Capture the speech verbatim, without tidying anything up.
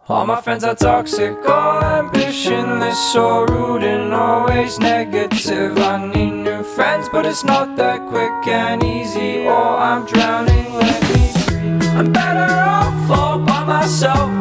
All my friends are toxic, all ambitionless, so rude and always negative. I need new friends, but it's not that quick and easy, or I'm drowning. Let me free. I'm better off all by myself.